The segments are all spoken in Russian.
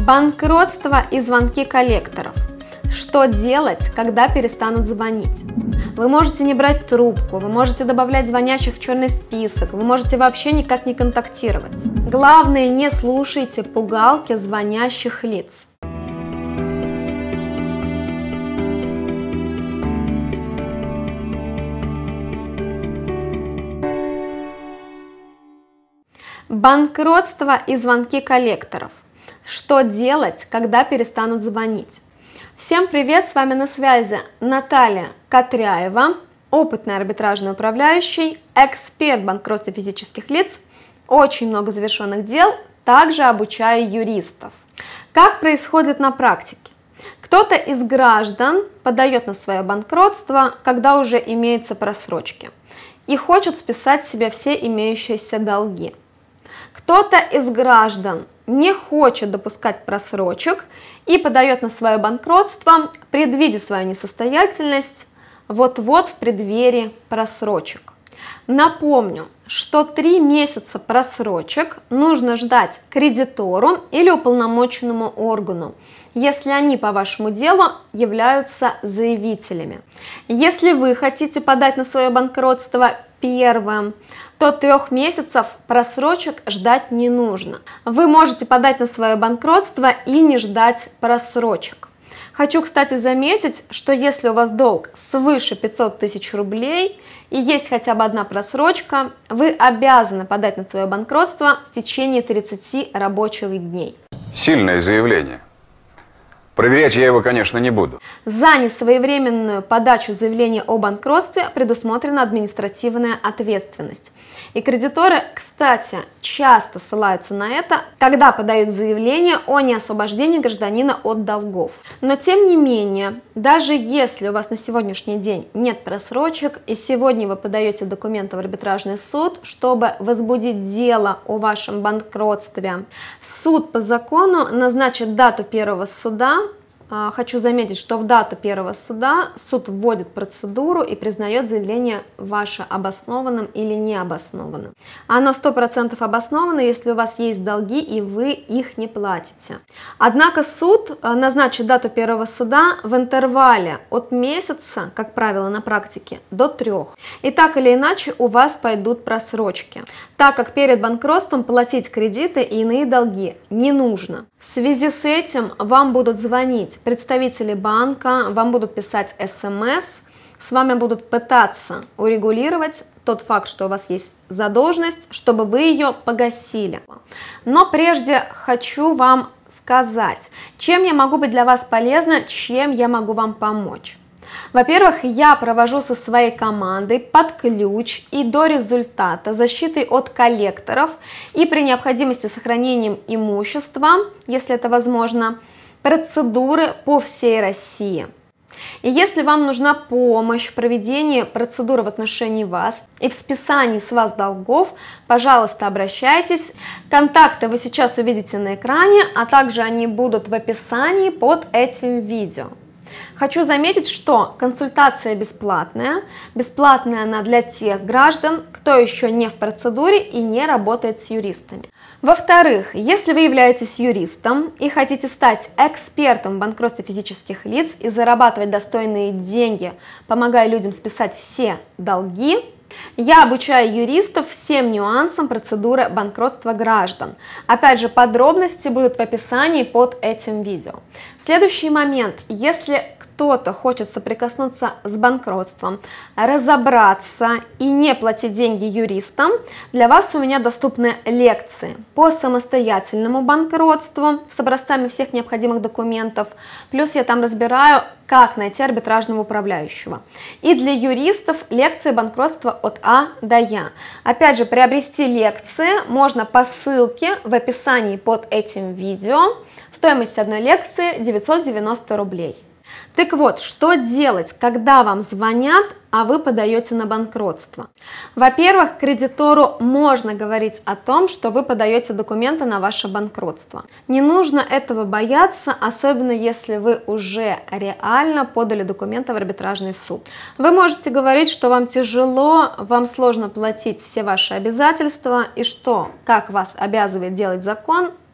Банкротство и звонки коллекторов. Что делать, когда перестанут звонить? Вы можете не брать трубку, вы можете добавлять звонящих в черный список, вы можете вообще никак не контактировать. Главное, не слушайте пугалки звонящих лиц. Банкротство и звонки коллекторов. Что делать, когда перестанут звонить? Всем привет, с вами на связи Наталья Катряева, опытный арбитражный управляющий, эксперт в банкротстве физических лиц, очень много завершенных дел, также обучаю юристов. Как происходит на практике? Кто-то из граждан подает на свое банкротство, когда уже имеются просрочки, и хочет списать с себя все имеющиеся долги. Кто-то из граждан не хочет допускать просрочек и подает на свое банкротство, предвидя свою несостоятельность, вот-вот в преддверии просрочек. Напомню, что 3 месяца просрочек нужно ждать кредитору или уполномоченному органу, если они по вашему делу являются заявителями. Если вы хотите подать на свое банкротство первым, то 3 месяцев просрочек ждать не нужно. Вы можете подать на свое банкротство и не ждать просрочек. Хочу, кстати, заметить, что если у вас долг свыше 500 тысяч рублей и есть хотя бы одна просрочка, вы обязаны подать на свое банкротство в течение 30 рабочих дней. Сильное заявление. Проверять я его, конечно, не буду. За несвоевременную подачу заявления о банкротстве предусмотрена административная ответственность. И кредиторы, кстати, часто ссылаются на это, когда подают заявление о неосвобождении гражданина от долгов. Но тем не менее, даже если у вас на сегодняшний день нет просрочек, и сегодня вы подаете документы в арбитражный суд, чтобы возбудить дело о вашем банкротстве, суд по закону назначит дату первого суда. Хочу заметить, что в дату первого суда суд вводит процедуру и признает заявление ваше обоснованным или необоснованным. Оно 100% обосновано, если у вас есть долги и вы их не платите. Однако суд назначит дату первого суда в интервале от месяца, как правило на практике, до 3. И так или иначе у вас пойдут просрочки, так как перед банкротством платить кредиты и иные долги не нужно. В связи с этим вам будут звонить представители банка, вам будут писать СМС, с вами будут пытаться урегулировать тот факт, что у вас есть задолженность, чтобы вы ее погасили. Но прежде хочу вам сказать, чем я могу быть для вас полезна, чем я могу вам помочь. Во-первых, я провожу со своей командой под ключ и до результата защитой от коллекторов и при необходимости сохранением имущества, если это возможно, процедуры по всей России. И если вам нужна помощь в проведении процедуры в отношении вас и в списании с вас долгов, пожалуйста, обращайтесь. Контакты вы сейчас увидите на экране, а также они будут в описании под этим видео. Хочу заметить, что консультация бесплатная. Бесплатная она для тех граждан, кто еще не в процедуре и не работает с юристами. Во-вторых, если вы являетесь юристом и хотите стать экспертом в банкротстве физических лиц и зарабатывать достойные деньги, помогая людям списать все долги, я обучаю юристов всем нюансам процедуры банкротства граждан. Опять же, подробности будут в описании под этим видео. Следующий момент. Если кто-то хочет соприкоснуться с банкротством, разобраться и не платить деньги юристам, для вас у меня доступны лекции по самостоятельному банкротству с образцами всех необходимых документов. Плюс я там разбираю, как найти арбитражного управляющего. И для юристов лекции банкротства от А до Я. Опять же, приобрести лекции можно по ссылке в описании под этим видео. Стоимость одной лекции 990 рублей. Так вот, что делать, когда вам звонят, а вы подаете на банкротство? Во-первых, кредитору можно говорить о том, что вы подаете документы на ваше банкротство. Не нужно этого бояться, особенно если вы уже реально подали документы в арбитражный суд. Вы можете говорить, что вам тяжело, вам сложно платить все ваши обязательства и что, как вас обязывает делать закон,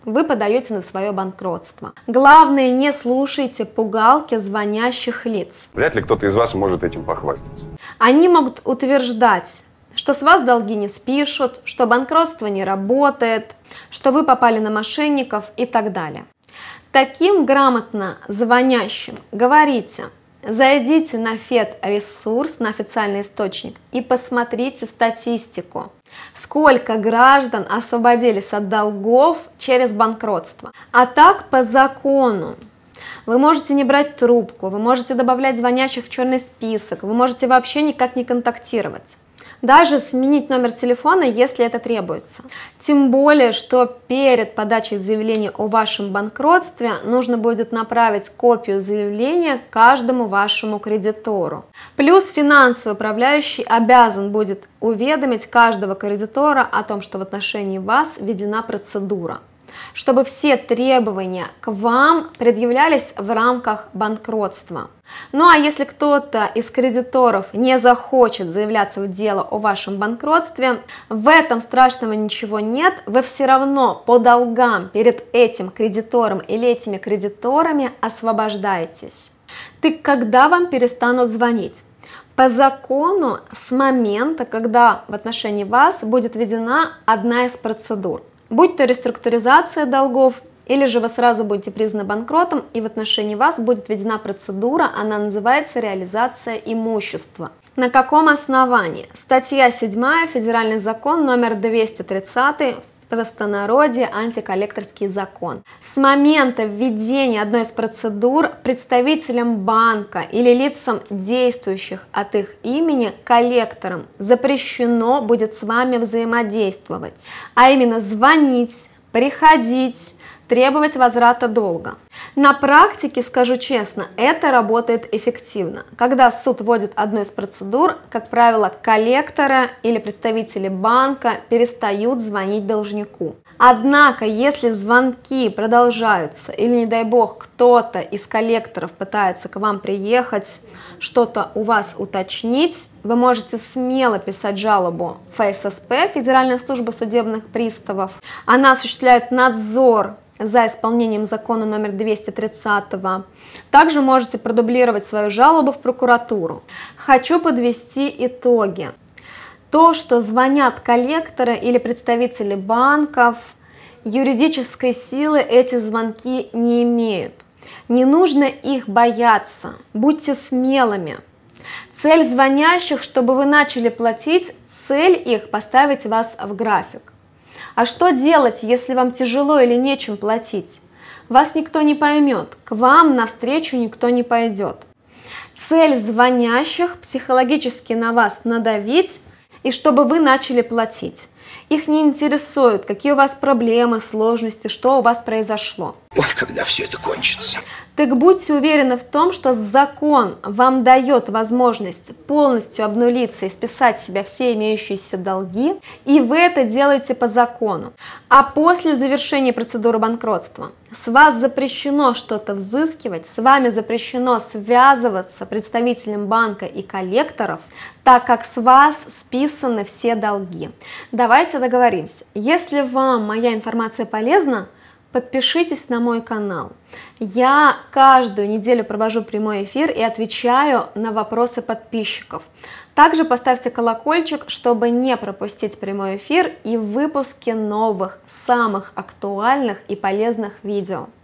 вы подаете на свое банкротство. Главное, не слушайте пугалки звонящих лиц. Вряд ли кто-то из вас может этим похвастаться. Они могут утверждать, что с вас долги не спишут, что банкротство не работает, что вы попали на мошенников и так далее. Таким грамотно звонящим говорите: зайдите на Федресурс, на официальный источник, и посмотрите статистику. Сколько граждан освободились от долгов через банкротство. А так по закону. Вы можете не брать трубку, вы можете добавлять звонящих в черный список, вы можете вообще никак не контактировать. Даже сменить номер телефона, если это требуется. Тем более, что перед подачей заявления о вашем банкротстве нужно будет направить копию заявления каждому вашему кредитору. Плюс финансовый управляющий обязан будет уведомить каждого кредитора о том, что в отношении вас введена процедура, чтобы все требования к вам предъявлялись в рамках банкротства. Ну а если кто-то из кредиторов не захочет заявляться в дело о вашем банкротстве, в этом страшного ничего нет, вы все равно по долгам перед этим кредитором или этими кредиторами освобождаетесь. Так когда вам перестанут звонить? По закону с момента, когда в отношении вас будет введена одна из процедур. Будь то реструктуризация долгов, или же вы сразу будете признаны банкротом, и в отношении вас будет введена процедура, она называется реализация имущества. На каком основании? Статья 7, федеральный закон номер 230, в простонародье антиколлекторский закон. С момента введения одной из процедур представителям банка или лицам, действующих от их имени, коллекторам, запрещено будет с вами взаимодействовать, а именно звонить, приходить, требовать возврата долга. На практике, скажу честно, это работает эффективно. Когда суд вводит одну из процедур, как правило, коллекторы или представители банка перестают звонить должнику. Однако, если звонки продолжаются или, не дай бог, кто-то из коллекторов пытается к вам приехать, что-то у вас уточнить, вы можете смело писать жалобу в ФССП, Федеральная служба судебных приставов. Она осуществляет надзор за исполнением закона номер 230. Также можете продублировать свою жалобу в прокуратуру. Хочу подвести итоги. То, что звонят коллекторы или представители банков, юридической силы эти звонки не имеют. Не нужно их бояться, будьте смелыми. Цель звонящих, чтобы вы начали платить, цель их поставить вас в график. А что делать, если вам тяжело или нечем платить? Вас никто не поймет, к вам навстречу никто не пойдет. Цель звонящих психологически на вас надавить, и чтобы вы начали платить. Их не интересует, какие у вас проблемы, сложности, что у вас произошло. Ой, когда все это кончится. Так будьте уверены в том, что закон вам дает возможность полностью обнулиться и списать с себя все имеющиеся долги, и вы это делаете по закону. А после завершения процедуры банкротства с вас запрещено что-то взыскивать, с вами запрещено связываться представителем банка и коллекторов, так как с вас списаны все долги. Давайте договоримся. Если вам моя информация полезна, подпишитесь на мой канал. Я каждую неделю провожу прямой эфир и отвечаю на вопросы подписчиков. Также поставьте колокольчик, чтобы не пропустить прямой эфир и выпуски новых, самых актуальных и полезных видео.